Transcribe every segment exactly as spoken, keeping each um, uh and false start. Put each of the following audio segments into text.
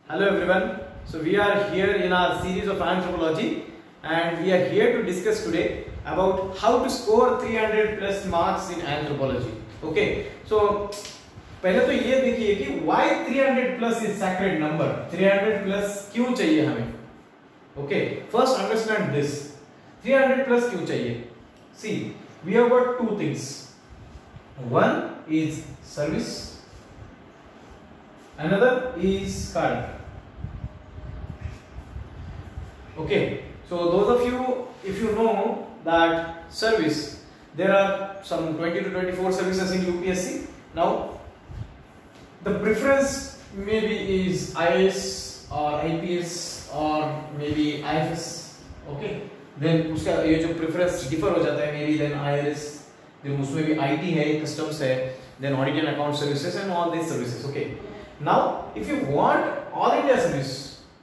Hello everyone. So we are here in our series of anthropology and we are here to discuss today about how to score three hundred plus marks in anthropology. Okay. So पहले तो ये देखिए कि why three hundred plus is sacred number. three hundred plus क्यों चाहिए हमें? Okay. First understand this. three hundred plus क्यों चाहिए? See, we have got two things. One is service. Another is card. Okay, so those of you, if you know that service, there are some twenty to twenty-four services in U P S C. Now, the preference maybe is I A S or I P S or maybe I F S. Okay, then उसका ये जो preference differ हो जाता है, maybe then I R S, then उसमें भी I T है, customs है, then audit and account services and all these services. Okay, now if you want all India service,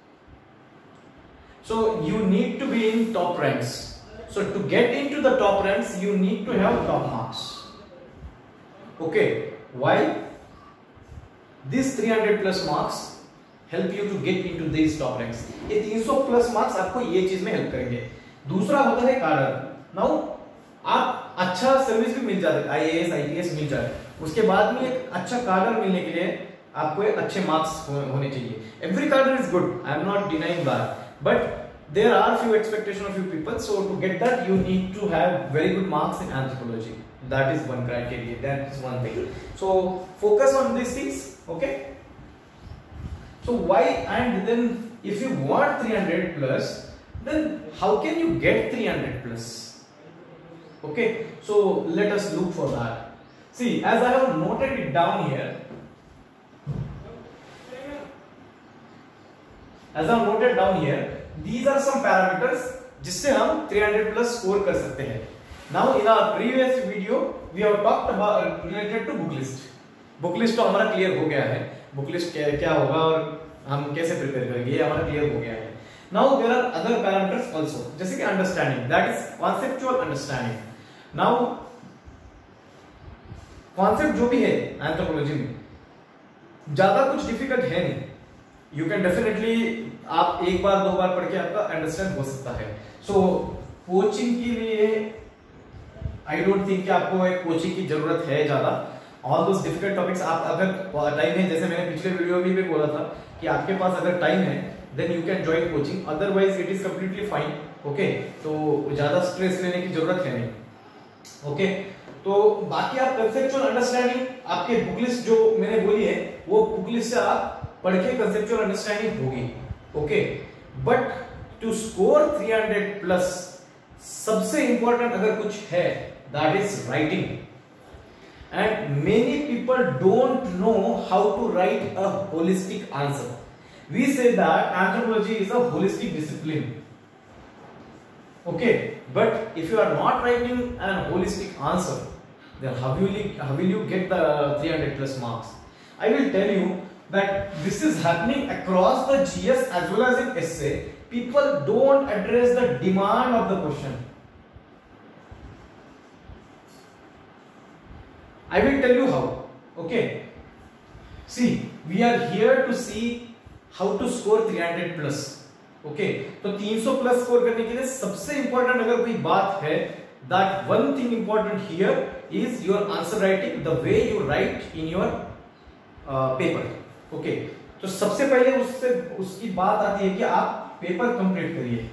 so you need to be in top ranks. So to get into the top ranks, you need to have top marks. Okay, why? These three hundred plus marks help you to get into these top ranks. ये three hundred plus marks आपको ये चीज में help करेंगे. दूसरा होता है कारण. Now आप अच्छा सर्विस भी मिल जाता है, I A S, I P S मिल जाता है. उसके बाद में एक अच्छा कार्डर मिलने के लिए आपको एक अच्छे मार्क्स होने चाहिए. Every cadre is good. I am not denying that. But there are few expectations of you people, so to get that you need to have very good marks in anthropology. That is one criteria. That is one thing. So focus on these things. Okay. So why? And then if you want three hundred plus, then how can you get three hundred plus? Okay. So let us look for that. See, as I have noted it down here. As I have noted down here, these are some parameters जिससे हम three hundred plus score कर सकते हैं. Now in our previous video we have talked about related to book list. Book list तो हमारा clear हो गया है. Book list क्या क्या होगा और हम कैसे prepare करेंगे ये हमारा clear हो गया है. Now there are other parameters also, जैसे कि understanding, that is conceptual understanding. Now concept जो भी है anthropology में ज़्यादा कुछ difficult है नहीं. You can definitely आप एक बार दो बार पढ़ के आपका अंडरस्टैंड हो सकता है. सो कोचिंग के लिए आई डोंट थिंक कि आपको एक कोचिंग की जरूरत है ज्यादा. ऑल दोस डिफिकल्ट टॉपिक्स आप अगर टाइम है, जैसे मैंने पिछले वीडियो में भी बोला था कि आपके पास अगर टाइम है then you can join coaching, otherwise it is completely fine. Okay, तो ज्यादा स्ट्रेस लेने की जरूरत है नहीं. Okay okay? तो बाकी आप कंसेप्चुअल अंडरस्टैंडिंग आपके बुक लिस्ट जो मैंने बोली है वो बुक लिस्ट से आप पढ़ के कंसेप्चुअल अंडरस्टैंडिंग होगी. Okay, but to score three hundred plus सबसे इंपॉर्टेंट अगर कुछ है that is writing. And many people don't know how to write a holistic answer. We say that anthropology is a holistic discipline. Okay, but if you are not writing an holistic answer then how will you how will you get the three hundred plus marks? I will tell you that this is happening across the G S as well as in essay. People don't address the demand of the question. I will tell you how. Okay, see, we are here to see how to score three hundred plus. Okay, तो three hundred plus score करने के लिए सबसे important अगर कोई बात है, that one thing important here is your answer writing, the way you write in your uh, paper. Okay, तो सबसे पहले उससे उसकी बात आती है कि आप पेपर कंप्लीट करिए.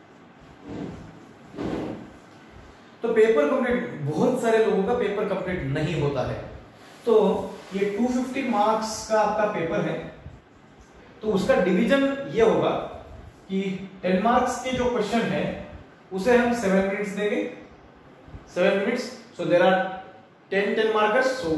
तो पेपर कंप्लीट, बहुत सारे लोगों का पेपर कंप्लीट नहीं होता है. तो ये two hundred fifty मार्क्स का आपका पेपर है, तो उसका डिवीजन ये होगा कि ten मार्क्स के जो क्वेश्चन है उसे हम seven मिनट्स देंगे. seven minutes, so there are ten ten markers, so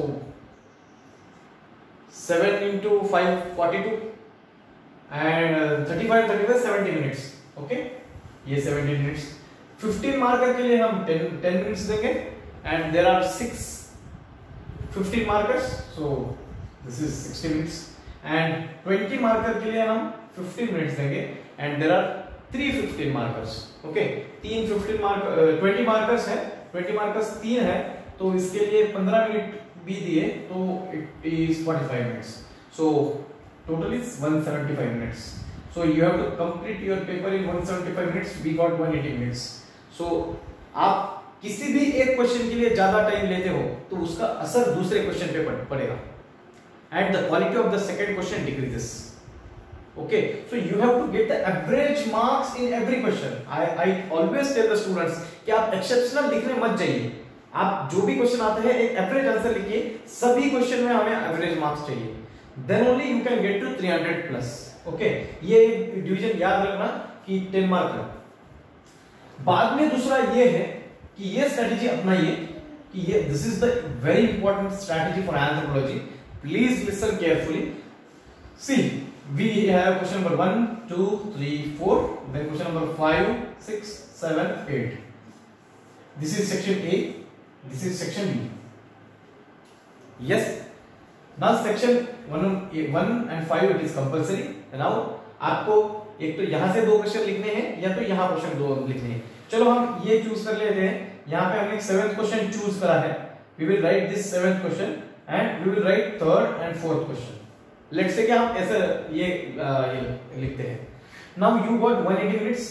seven into five forty-two and uh, thirty-five thirty-five seventy minutes. Okay, ये seventy minutes. fifteen marker के लिए हम ten ten minutes देंगे and there are six fifteen markers, so this is sixty minutes. and twenty marker के लिए हम fifteen minutes देंगे and there are three fifteen markers. Okay, तीन fifteen mark uh, twenty markers है, twenty markers तीन है, तो इसके लिए पंद्रह मिनट भी दिए तो it is forty-five minutes. So total is one seventy-five minutes. So you have to complete your paper in one seventy-five minutes. We got one eighty minutes. So आप किसी भी एक क्वेश्चन के लिए ज्यादा टाइम लेते हो तो उसका असर दूसरे क्वेश्चन पे पड़ेगा, and the quality of the second question decreases. Okay, so you have to get the average marks in every question. I I always tell the students कि आप exceptional लिखने मत जाइए. आप जो भी क्वेश्चन आता है एक एवरेज आंसर लिखिए. सभी क्वेश्चन में हमें एवरेज मार्क्स चाहिए. Then only you can get to three hundred plus. Okay, ये डिवीजन याद रखना कि टेन मार्क है. बाद में दूसरा ये है कि ये स्ट्रेटेजी अपनाइए कि ये this is the very important strategy for anthropology. Please listen carefully. See we have question number one, two, three, four, then question number five, six, seven, eight. This is section A, this is section B. Yes. Now section one, one and five it is compulsory. Now आपको एक तो यहाँ से दो question लिखने हैं या तो यहाँ क्वेश्चन दो लिखने हैं. चलो हम ये चूज कर लेते हैं. यहाँ पे हमने सेवेंथ क्वेश्चन चूज करा है. We will write this seventh question and we will write third and fourth question. Let's say कि हम ऐसे ये, आ, ये लिखते हैं. Now you got one eighty minutes.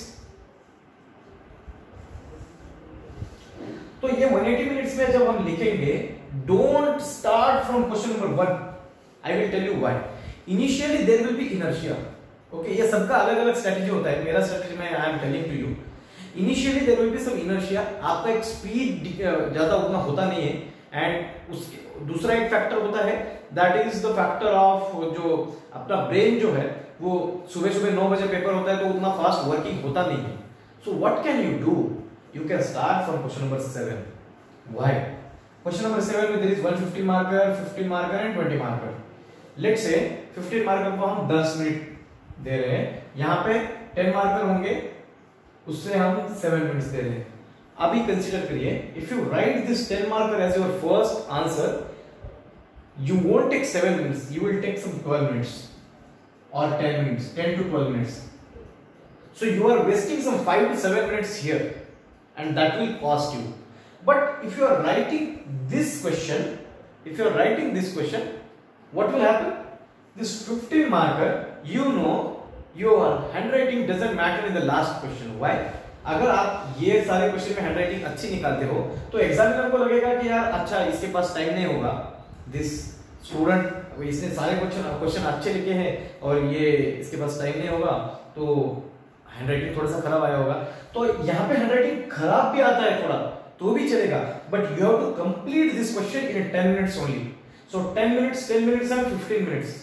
तो ये one eighty minutes में जब हम लिखेंगे, don't start from question number one. I will tell you why. Initially there will be inertia. Okay, ये सबका अलग अलग स्ट्रेटेजी होता है. मेरा स्ट्रेटेजी मैं I am telling to you. Initially there will be some inertia. आपका एक स्पीड ज्यादा उतना होता नहीं है. एंड उसके दूसरा एक फैक्टर होता है that is the factor of जो अपना ब्रेन जो है वो सुबह सुबह नौ बजे पेपर होता है तो उतना फास्ट वर्किंग होता नहीं है. So what can you do? You can start from question number seven. Why? Question number seven में there is one fifty marker, fifteen marker and twenty marker. Let's say fifteen marker को हम ten minute दे रहे हैं. यहाँ पे ten marker होंगे, उससे हम seven मिनट्स दे रहे हैं. अभी कंसीडर करिए, if you write this ten marker as your first answer, you won't take seven minutes, you will take some twelve minutes or ten minutes, ten to twelve minutes. So you are wasting some five to seven minutes here and that will cost you. But if you are writing this question, if you are writing this question, what will happen? This fifteen marker, you know, your handwriting doesn't matter in the last question. Why? अगर आप ये सारे question में handwriting अच्छी निकालते हो तो examiner को लगेगा कि यार अच्छा इसके पास टाइम नहीं होगा, दिस स्टूडेंट इसने सारे क्वेश्चन क्वेश्चन अच्छे लिखे हैं और ये इसके पास टाइम नहीं होगा तो हैंडराइटिंग थोड़ा सा खराब आया होगा. तो यहाँ पे हैंडराइटिंग खराब भी आता है थोड़ा तो भी चलेगा, but you have to complete this question in ten minutes only. So ten minutes, ten minutes and fifteen minutes.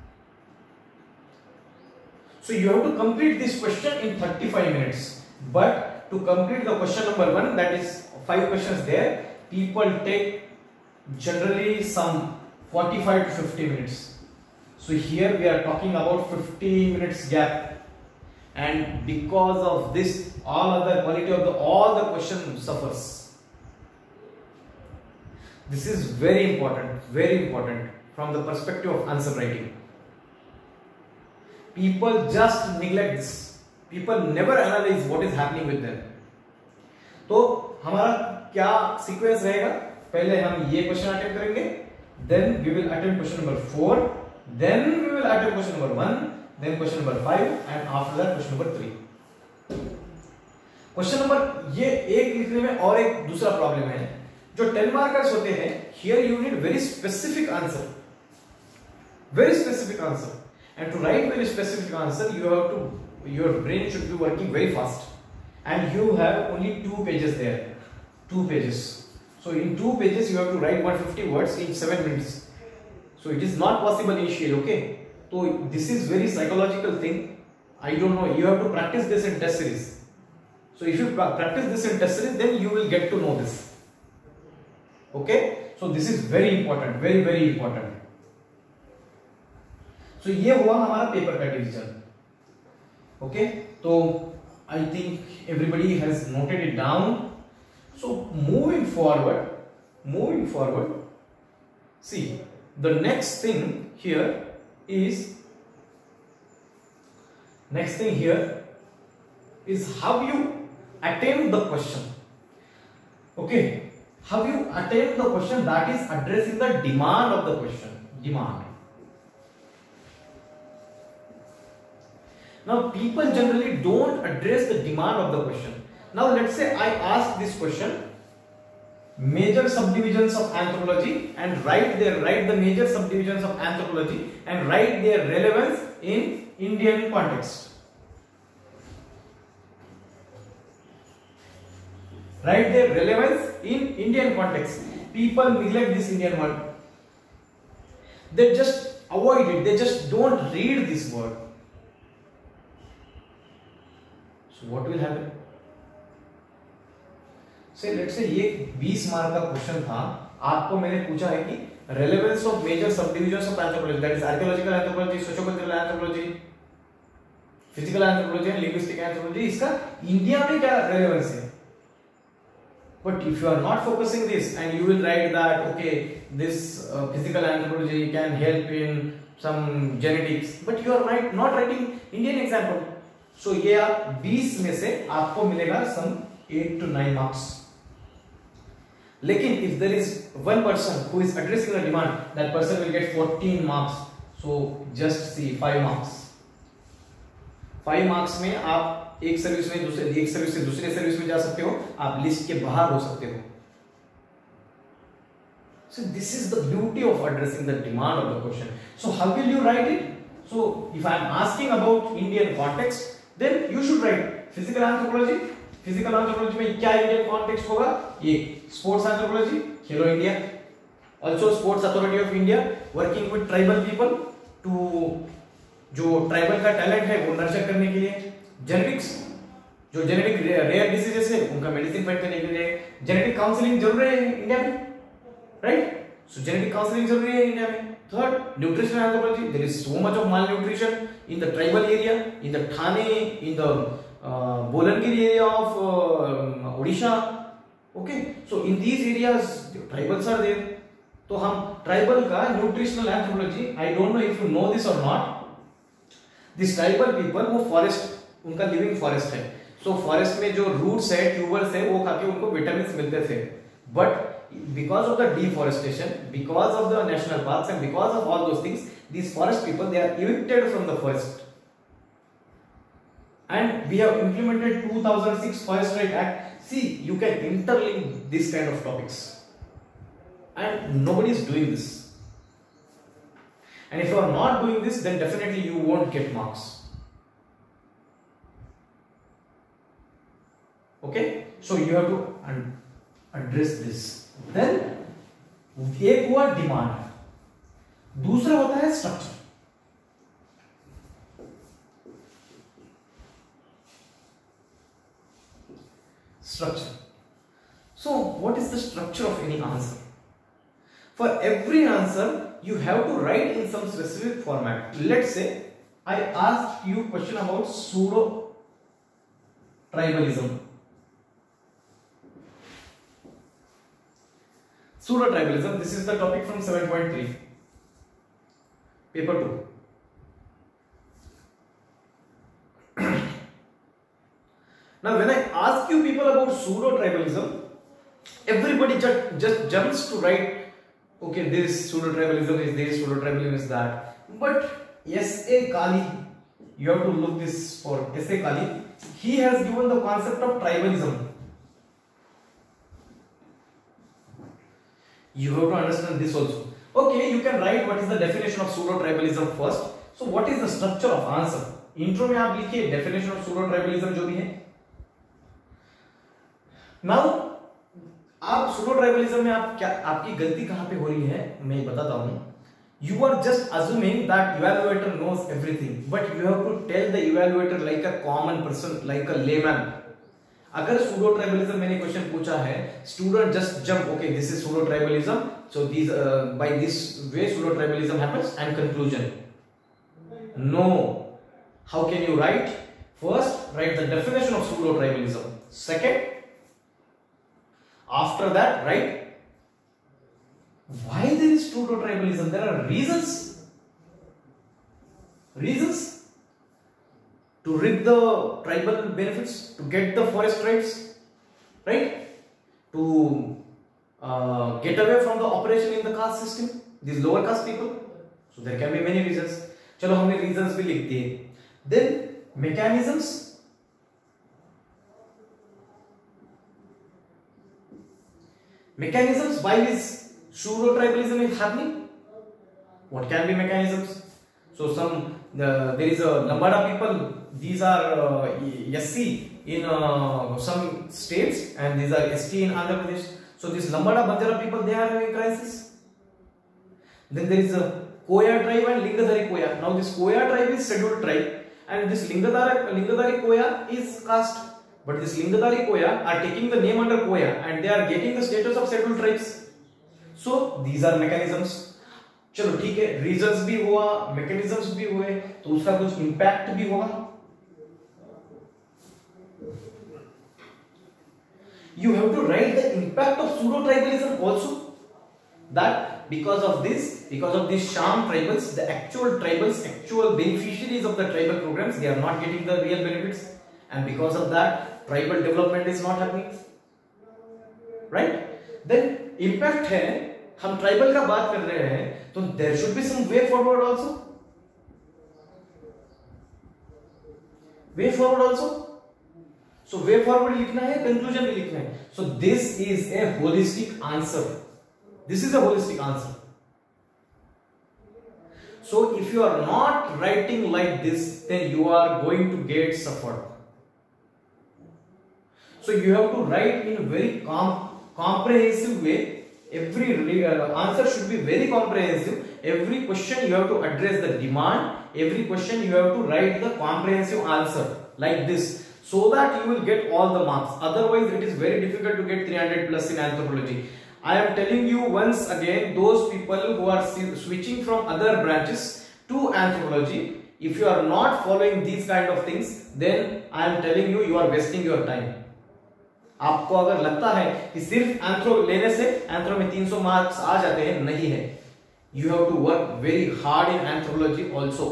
So you have to complete this question in thirty-five minutes. But to complete the question number one, that is five questions there, people take generally some forty-five to fifty minutes. So here we are talking about fifteen minutes gap, and because of this, all other quality of the all the question suffers. This is very important, very important from the perspective of answer writing. People just neglect this. People never analyze what is happening with them. तो हमारा क्या sequence रहेगा? पहले हम ये question attempt करेंगे, then we will attempt question number four, then we will attempt question number one, then question number five, and after that question number three. Question number ये एक लिखने में और एक दूसरा प्रॉब्लम है. जो ten मार्कर्स होते हैं, here you need very specific answer, very specific answer, and to write very specific answer, you have to your brain should be working very fast, and you have only two pages there, two pages. So in two pages you have to write one hundred fifty words in seven minutes. So it is not possible initially. Okay, so this is very psychological thing. I don't know, you have to practice this in test series. So if you practice this in test series, then you will get to know this. Okay, so this is very important, very very important. So ये हुआ हमारा paper का डिवीजन. Okay, so I think everybody has noted it down. So moving forward, moving forward, see the next thing here is next thing here is how you attempt the question. Okay, how you attempt the question that is addressing the demand of the question. Demand. Now people generally don't address the demand of the question. Now let's say I ask this question, major subdivisions of anthropology, and write their write the major subdivisions of anthropology and write their relevance in Indian context. Write their relevance in Indian context. People neglect this Indian word. They just avoid it. They just don't read this word. So what will happen? Say let's say ये बीस mark का question था, आपको मैंने पूछा है कि relevance of major subdivisions of anthropology, that is archaeological anthropology, sociocultural anthropology, physical anthropology and linguistic anthropology, इसका इंडिया में क्या relevance है? But if you are not focusing this and you will write that okay this uh, physical anthropology can help in some genetics, but you are right not writing Indian example, so ये आप बीस में से आपको मिलेगा some eight to nine marks. लेकिन if there is one person who is addressing the demand, that person will get fourteen marks. So just see five marks. five marks में आप एक सर्विस में दूसरे एक सर्विस से दूसरे सर्विस में जा सकते हो, आप लिस्ट के बाहर हो सकते हो. So this is the beauty of addressing the demand of the question. So how will you write it? So if I am asking about Indian context, then you should write physical anthropology. Physical anthropology में क्या Indian context होगा? ये sports anthropology, Hero India, also Sports Authority of India, working with tribal people to जो tribal का talent है वो nurture करने के लिए, जेनेटिक्स जो जेनेटिक रेयर डिसीजेस है उनका मेडिसिन फाइट करने के लिए, जेनेटिक काउंसलिंग जरूरी है इंडिया में, राइट? सो जेनेटिक काउंसलिंग जरूरी है इंडिया में. Third, nutrition anthropology, there is so much of malnutrition in the tribal area, in the Thane, in the Bolangir area of Odisha. Okay, so in these areas tribals are there. तो हम tribal का nutritional anthropology, I don't know if you know this और not, this tribal people वो forest, उनका living forest है. So forest में जो roots है, ट्यूबर्स है, वो खाके उनको विटामिन्स मिलते थे. But because of the deforestation, because of the national parks and because of all those things, this forest people they are evicted from the forest. And we have implemented two thousand six Forest Right Act. See, you can interlink this kind of topics, and nobody is doing this. And if you are not doing this, then definitely you won't get marks. Okay, so you have to address this. Then एक हुआ demand, दूसरा होता है structure. Structure. So what is the structure of any answer? For every answer you have to write in some specific format. Let's say I asked you question about pseudo tribalism. Pseudo tribalism, this is the topic from seven point three, paper two. Now when I ask you people about pseudo tribalism, everybody just, just jumps to write okay, this pseudo tribalism is this, pseudo tribalism is that. But S A Kali, you have to look this for S A Kali. He has given the concept of tribalism. You have to understand this also. Okay, you can write what is the definition of pseudo tribalism first. So what is the structure of answer? Intro में आप लिखिए definition of pseudo tribalism जो भी है. Now आप pseudo tribalism में आप क्या, आपकी गलती कहां पे हो रही है मैं बताता हूं. You are just assuming that evaluator knows everything, but you have to tell the evaluator like a common person, like a layman. अगर pseudo tribalism मैंने क्वेश्चन पूछा है, student just jump, okay, this is pseudo tribalism, so these uh, by this way pseudo tribalism happens, and conclusion. No, how can you write? First, write the definition of pseudo tribalism. Second, after that, write why there is pseudo tribalism. There are reasons, reasons to rig the tribal benefits, to get the forest rights, right? To uh, get away from the operation in the caste system, these lower caste people. So there can be many reasons. चलो हमने reasons भी लिख दिए. Then mechanisms, mechanisms why is pseudo tribalism is happening. What can be mechanisms? So some uh, there is a Lambada people, these are uh, S C in uh, some states and these are S T in Andhra Pradesh. So this Lambada Banjara people, they are having crisis. Then there is a Koya tribe and Lingadhari Koya. Now this Koya tribe is scheduled tribe and this Lingadhari, Lingadhari Koya is caste. But this Lingadhari Koya are taking the name under Koya and they are getting the status of scheduled tribes. So these are mechanisms. चलो ठीक है, reasons भी हुआ, mechanisms भी हुए, तो उसका कुछ इंपैक्ट भी होगा. You have to write the impact of pseudo tribalism also. That because of this, because of these sham tribals, the actual tribals, actual beneficiaries of the tribal programs, they are not getting the real benefits, and because of that, tribal development is not happening. Right? Then impact है, हम tribal का बात कर रहे हैं, तो there should be some way forward also. Way forward also. So way forward लिखना है, कंक्लूजन भी लिखना है. So this is a holistic answer. This is a holistic answer. So if you are not writing like this, then you are going to get suffered. So you have to write in very comprehensive way. Every uh, answer should be very comprehensive. Every question you have to address the demand. Every question you have to write the comprehensive answer like this, so that you will get all the marks. Otherwise, it is very difficult to get three hundred plus in anthropology. I am telling you once again, those people who are switching from other branches to anthropology, if you are not following these kind of things, then I am telling you, you are wasting your time. आपको अगर लगता है कि सिर्फ anthro लेने से anthro में तीन सौ मार्क्स आ जाते हैं, नहीं है. You have to work very hard in anthropology also,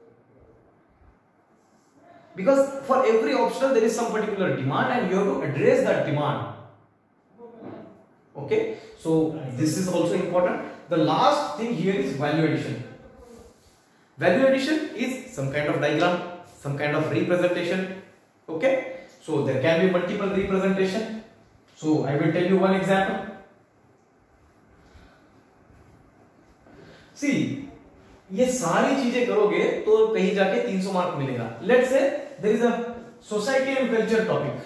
because for every optional there is some particular demand and you have to address that demand. Okay, so this is also important. The last thing here is value addition. Value addition is some kind of diagram, some kind of representation. Okay, so there can be multiple representation. So I will tell you one example. See, ये सारी चीजें करोगे तो कहीं जाके तीन सौ mark मिलेगा. Let's say there is a society and culture topic.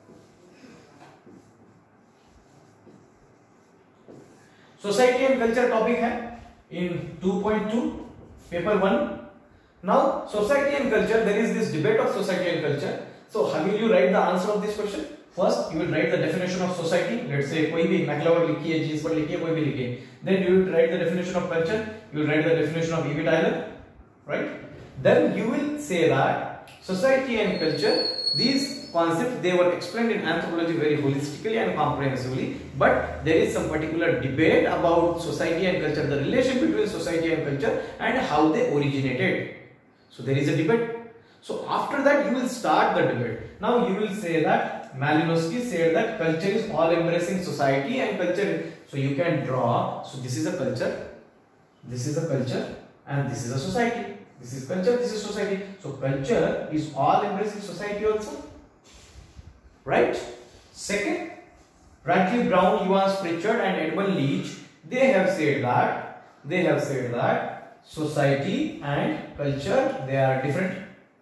Society and culture topic है in two point two paper one. Now society and culture, there is this debate of society and culture. So how will you write the answer of this question? First, you will write the definition of society. Let's say कोई भी मैक्लावर लिखी है, jeans पर लिखी है, कोई भी लिखी है. Then you will write the definition of culture. You will write the definition of E V Tyler, right? Then you will say that society and culture, these concepts, they were explained in anthropology very holistically and comprehensively. But there is some particular debate about society and culture, the relation between society and culture, and how they originated. So there is a debate. So after that you will start the debate. Now you will say that Malinowski said that culture is all embracing society and culture. So you can draw. So this is a culture, this is a culture, and this is a society. This is culture, this is society. So culture is all embracing society also, right? Second, Brantley Brown, Evans Pritchard, and Edmund Leach, they have said that they have said that society and culture, they are different.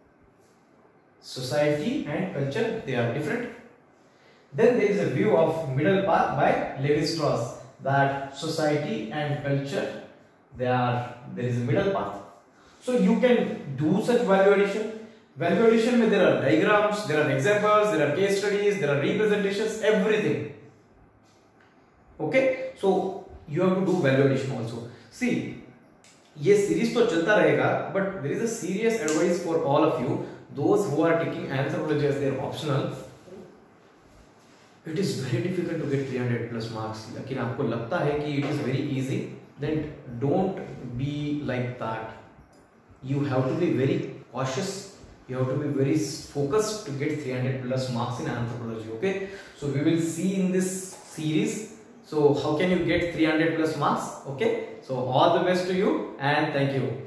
Society and culture, they are different. Then there is a view of middle path by Levi-Strauss, that society and culture, they are, there is a middle path. So you can do such value addition. Value addition में there are diagrams, there are examples, there are case studies, there are representations, everything. Okay, so you have to do value addition also. See, ये series तो चलता रहेगा, but there is a serious advice for all of you. Those who are taking anthropology as their optional, it is very difficult to get three hundred plus marks. लेकिन आपको लगता है कि it is very easy, then don't be like that. You have to be very cautious. You have to be very focused to get three hundred plus marks in anthropology. Okay, so we will see in this series. So how can you get three hundred plus marks? Okay, so all the best to you and thank you.